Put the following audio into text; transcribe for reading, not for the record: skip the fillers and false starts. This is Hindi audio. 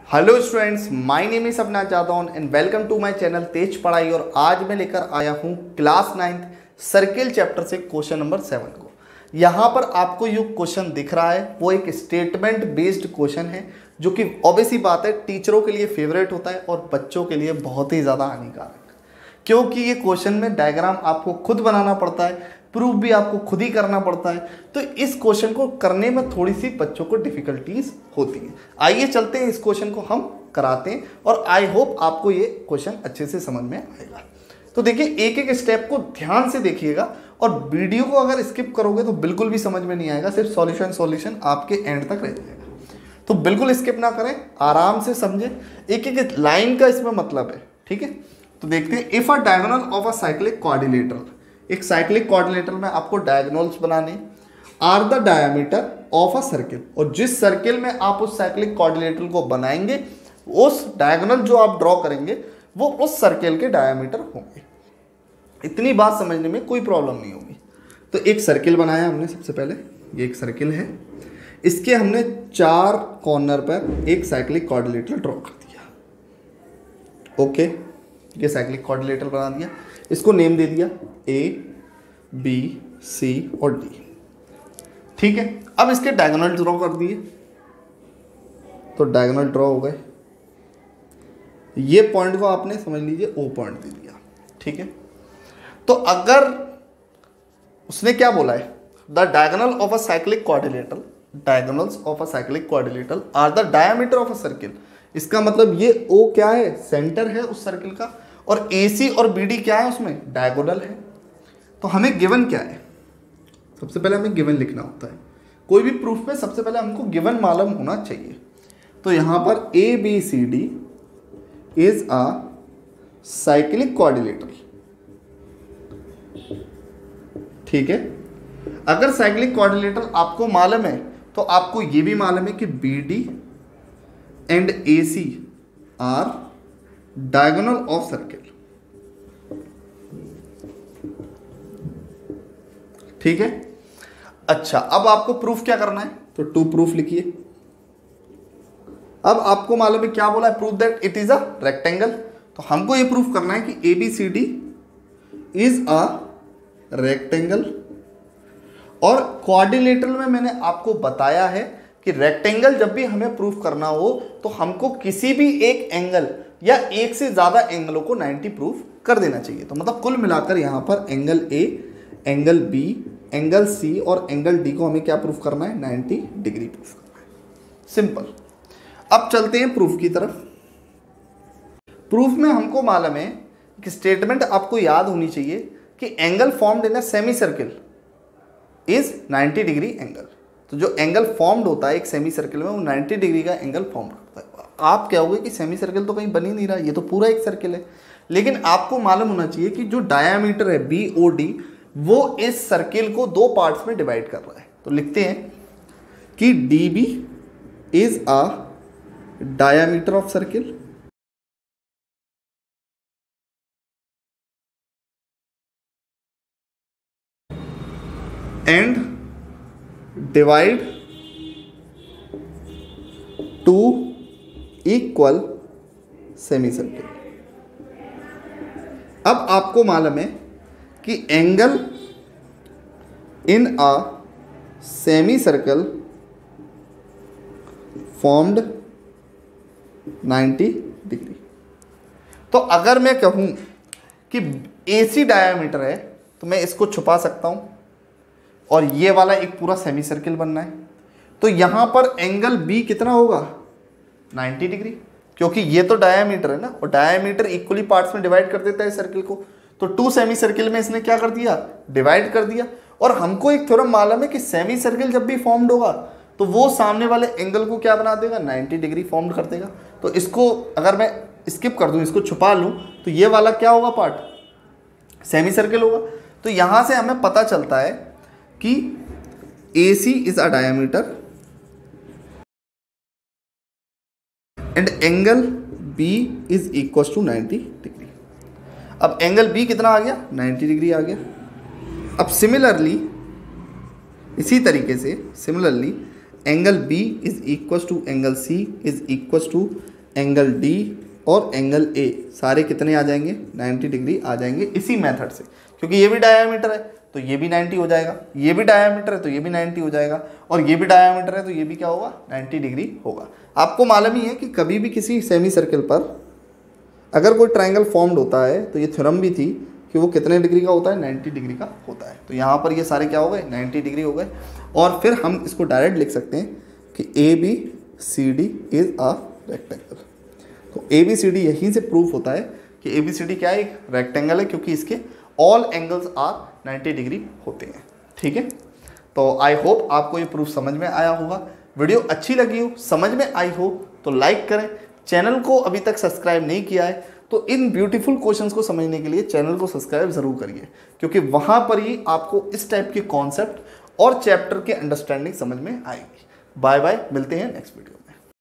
Hello students, my name is Sapna Jadaun and welcome to my channel Tez Padhai. और आज मैं लेकर आया हूँ क्लास 9th सर्किल चैप्टर से क्वेश्चन नंबर 7 को। यहाँ पर आपको जो क्वेश्चन दिख रहा है वो एक स्टेटमेंट बेस्ड क्वेश्चन है, जो कि ऑब्वियस ही बात है टीचरों के लिए फेवरेट होता है और बच्चों के लिए बहुत ही ज़्यादा हानिकारक, क्योंकि ये क्वेश्चन में डायग्राम आपको खुद बनाना पड़ता है, प्रूफ भी आपको खुद ही करना पड़ता है। तो इस क्वेश्चन को करने में थोड़ी सी बच्चों को डिफिकल्टीज होती है। आइए चलते हैं, इस क्वेश्चन को हम कराते हैं और आई होप आपको ये क्वेश्चन अच्छे से समझ में आएगा। तो देखिए, एक एक स्टेप को ध्यान से देखिएगा और वीडियो को अगर स्किप करोगे तो बिल्कुल भी समझ में नहीं आएगा, सिर्फ सॉल्यूशन आपके एंड तक रह जाएगा। तो बिल्कुल स्किप ना करें, आराम से समझें, एक एक लाइन का इसमें मतलब है, ठीक है। तो देखते हैं, if a diagonal of a cyclic quadrilateral, एक साइक्लिक क्वाड्रिलेटरल में आपको डायगोनल्स बनाने are the diameter of a circle, और जिस सर्किल में आप उस साइक्लिक क्वाड्रिलेटरल को बनाएंगे उस डायगोनल जो आप ड्रॉ करेंगे वो उस सर्किल के डायमीटर होंगे। इतनी बात समझने में कोई प्रॉब्लम नहीं होगी। तो एक सर्किल बनाया हमने, सबसे पहले ये एक सर्किल है, इसके हमने 4 कॉर्नर पर एक साइक्लिक क्वाड्रिलेटरल ड्रॉ कर दिया। ओके, ये साइक्लिक क्वाड्रिलेटरल बना दिया, इसको नेम दे दिया A, B, C और D, ठीक है। अब इसके डायगोनल ड्रॉ कर दिए, तो डायगोनल ड्रॉ हो गए। ये पॉइंट को आपने समझ लीजिए O पॉइंट दे दिया, ठीक है। तो अगर उसने क्या बोला है, the diagonal of a cyclic quadrilateral, diagonals of a cyclic quadrilateral are the diameter of a circle, इसका मतलब ये O क्या है, सेंटर है उस सर्किल का, और AC और BD क्या है, उसमें डायगोनल है। तो हमें गिवन क्या है, सबसे पहले हमें गिवन लिखना होता है। कोई भी प्रूफ में सबसे पहले हमको गिवन मालूम होना चाहिए। तो यहाँ पर ABCD is a cyclic quadrilateral, ठीक है। अगर साइक्लिक क्वाड्रिलेटरल आपको मालूम है तो आपको ये भी मालूम है कि BD and AC are diagonal of circle, ठीक है। अच्छा, अब आपको प्रूफ क्या करना है, तो 2 प्रूफ लिखिए। अब आपको मालूम है क्या बोला है, proof that it is a rectangle. तो हमको ये प्रूफ करना है कि ABCD इज अ रेक्टेंगल, और क्वाड्रिलेटरल में मैंने आपको बताया है कि रेक्टेंगल जब भी हमें प्रूफ करना हो तो हमको किसी भी एक एंगल या एक से ज्यादा एंगलों को 90 प्रूफ कर देना चाहिए। तो मतलब कुल मिलाकर यहाँ पर angle A, angle B, angle C और एंगल D को हमें क्या प्रूफ करना है, 90 डिग्री प्रूफ करना है। सिंपल। अब चलते हैं प्रूफ की तरफ। प्रूफ में हमको मालूम है कि स्टेटमेंट आपको याद होनी चाहिए कि angle formed in a semi circle is 90 degree angle. तो जो एंगल फॉर्म्ड होता है एक सेमी सर्किल में वो 90 डिग्री का एंगल फॉर्म करता है। आप क्या होगे कि सेमी सर्किल तो कहीं बन ही नहीं रहा, ये तो पूरा एक सर्किल है। लेकिन आपको मालूम होना चाहिए कि जो डायामीटर है BOD वो इस सर्किल को 2 पार्ट्स में डिवाइड कर रहा है। तो लिखते हैं कि DB is a diameter of circle and divide 2 equal semi circle. अब आपको मालूम है कि angle in a semi circle formed 90 degree. तो अगर मैं कहूं कि AC डायामीटर है तो मैं इसको छुपा सकता हूं और ये वाला एक पूरा सेमी सर्किल बनना है। तो यहां पर एंगल B कितना होगा, 90 डिग्री, क्योंकि ये तो डायामीटर है ना, और डायामीटर इक्वली पार्ट्स में डिवाइड कर देता है सर्किल को। तो 2 सेमी सर्किल में इसने क्या कर दिया, डिवाइड कर दिया। और हमको एक थ्योरम मालूम है कि सेमी सर्किल जब भी फॉर्म्ड होगा तो वो सामने वाले एंगल को क्या बना देगा, 90 डिग्री फॉर्म कर देगा। तो इसको अगर मैं स्किप कर दूं, इसको छुपा लूं, तो ये वाला क्या होगा, पार्ट सेमी सर्किल होगा। तो यहां से हमें पता चलता है कि AC is a diameter and angle B is equal to 90 degree. अब एंगल B कितना आ गया, 90 डिग्री आ गया। अब सिमिलरली इसी तरीके से similarly angle B is equal to angle C is equal to angle D और एंगल ए सारे कितने आ जाएंगे, 90 डिग्री आ जाएंगे इसी मेथड से, क्योंकि ये भी डायामीटर है तो ये भी 90 हो जाएगा, ये भी डायामीटर है तो ये भी 90 हो जाएगा, और ये भी डायामीटर है तो ये भी क्या होगा, 90 डिग्री होगा। आपको मालूम ही है कि कभी भी किसी सेमी सर्किल पर अगर कोई ट्रायंगल फॉर्म्ड होता है तो ये थ्योरम भी थी कि वो कितने डिग्री का होता है, 90 डिग्री का होता है। तो यहाँ पर ये सारे क्या हो गए, 90 डिग्री हो गए। और फिर हम इसको डायरेक्ट लिख सकते हैं कि A B C D is a rectangle. तो ए बी सी डी यहीं से प्रूफ होता है कि ए बी सी डी क्या है, एक रेक्टेंगल है, क्योंकि इसके ऑल एंगल्स आर 90 डिग्री होते हैं। ठीक है, तो आई होप आपको ये प्रूफ समझ में आया होगा। वीडियो अच्छी लगी हो, समझ में आई हो तो लाइक करें। चैनल को अभी तक सब्सक्राइब नहीं किया है तो इन ब्यूटीफुल क्वेश्चंस को समझने के लिए चैनल को सब्सक्राइब जरूर करिए, क्योंकि वहां पर ही आपको इस टाइप के कॉन्सेप्ट और चैप्टर की अंडरस्टैंडिंग समझ में आएगी। बाय बाय, मिलते हैं नेक्स्ट वीडियो।